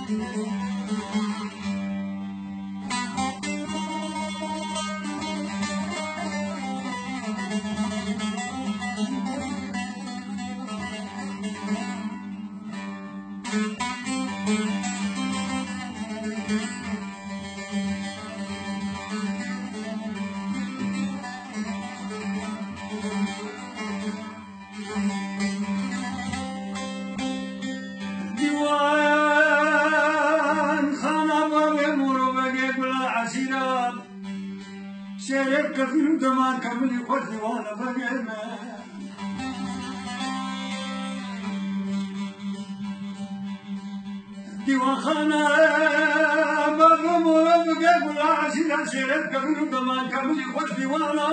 شرب كثير زمان كمل يخوتي وانا بقيمة ديوان خانة بغم وربقى ولا عشيرة شرب كثير زمان كمل يخوتي وانا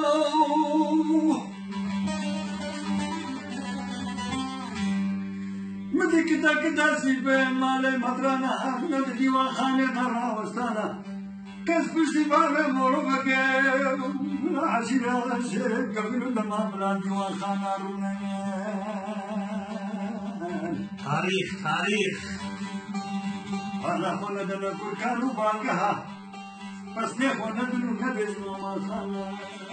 مدي كدا كدا سيبين مالي مدرانا حفلة ديوان خانة ترى وستانا كسب سبارة مربك عشيرة الشرب قبل لما بلا ديوان خانة رونا تاريخ أنا خونا دنا كل كانوا باقها بس نخونا دنو نبز ماما خانة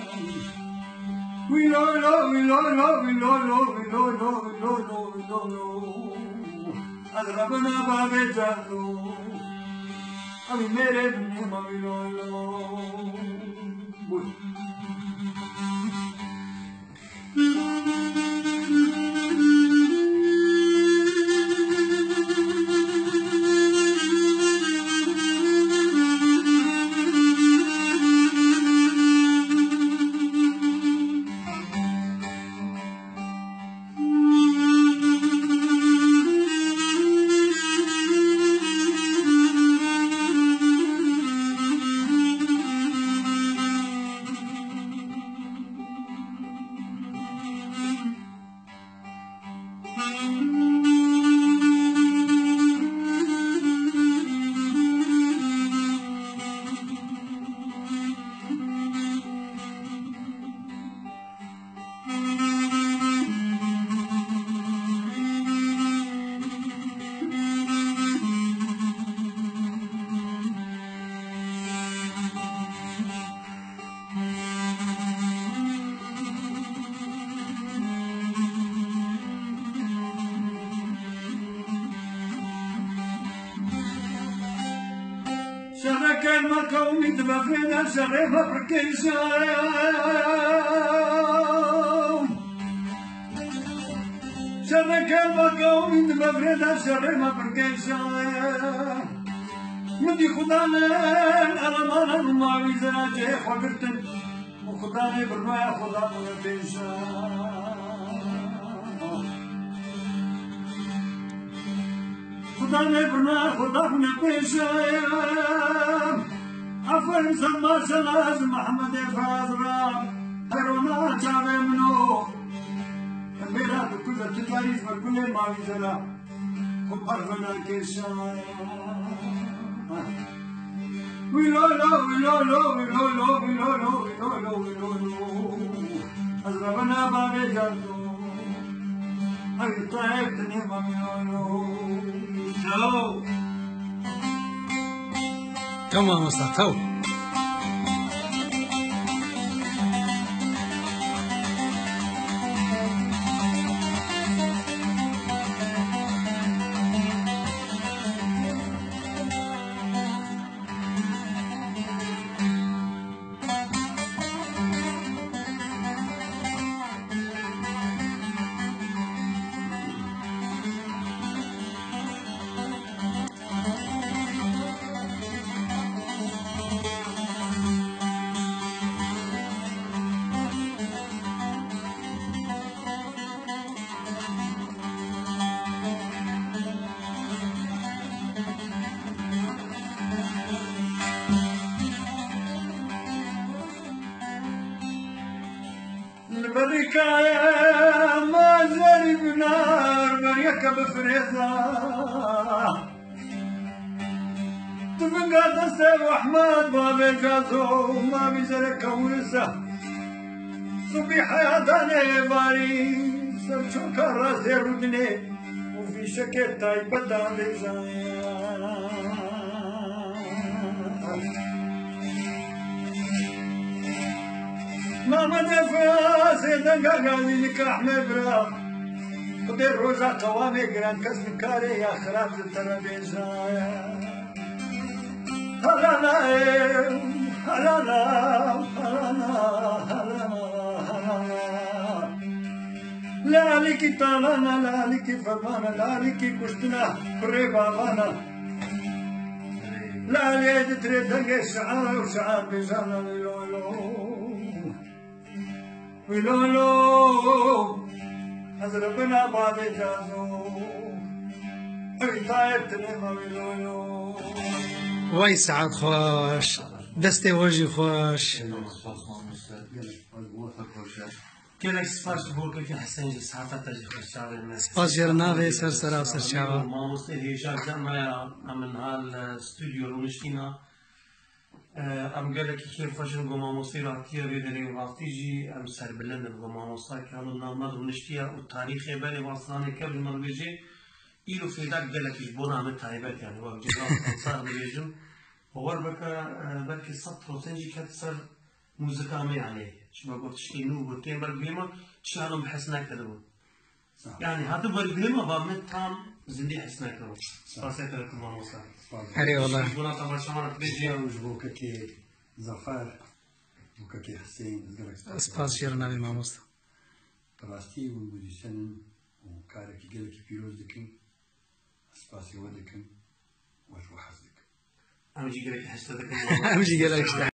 ويلو أضربنا بابي جانو अभी मेरे दुनिया में लो شرك المكون تبفينا شريفة بركيشان شرك المكون تبفينا شريفة بركيشان مدي خدانا الألمان المعوي زراجه وقرتن وخدانا برماء خدانا بيشان خدانا برماء خدانا بيشان عفوا سما سلاز محمد فازرا هرونا جابه منو मेरा तो कुछ अच्छी तारीफ पर कुले मावी जरा ऊपर बना के शाया أزربنا بابي جردو أغطايتني مميونو تو ما مستطو البركة ما زال بنار مريكة بفريزة تبقى تستر أحمد بابي جازو ما بيزرك ورسة صبي حياتنا باري سب شو كراسي رودني وفي شكل تايبة دالي محمد فراس دنگاگانی نکاح مبرا خدای روزا قوامي گران کسب کاری یا خراب زتر بیزایا هلالا هلالا هلالا هلالا لالی کی تالانا لالی کی فرمانا لالی کی کشتنا کری بابانا لالی دتری دنگ شعار و شعار بیزانا ويلولو حضر بنا بعد جازو طايب تنما ويلولو وای سعد خوش دستی واجی خوش كلك سفارش بوك في حسين ساعات تجي خشاوي الناس سپاس جرناوی سر سرا و سر چاوا ما مستهي شاك ما من هالاستوديو المشكينا ام قال لك كيف فاشن قوما مصيرة كثير بيدري وغاطيجي ام سر بلندن قوما مصيرة كانوا نامر ونشتيا والتاريخ بالي واصلاني قبل ما بيجي إلو في ذاك قال لك يجبونا من تايبات يعني وقت جزاء صار بيجم وور بك سطر وتنجي كتسر موسيقى ما يعني شو بقول تشكي نو وتين بربيما تشانهم بحسنا كذبون يعني هذا بربيما بامن تام زندي حسنا كذبون فاسيت لكم ما مصير اري والله يجبونا طبعا شمالك بيجي وجبوك كي زفار وكي حسين سپاس جرناوی ماموستا براستي والموزيسيان وكارك قالك فيروز دكن سباسي ودكن وش وحزك أنا جي قلك حسيتك امجی گلک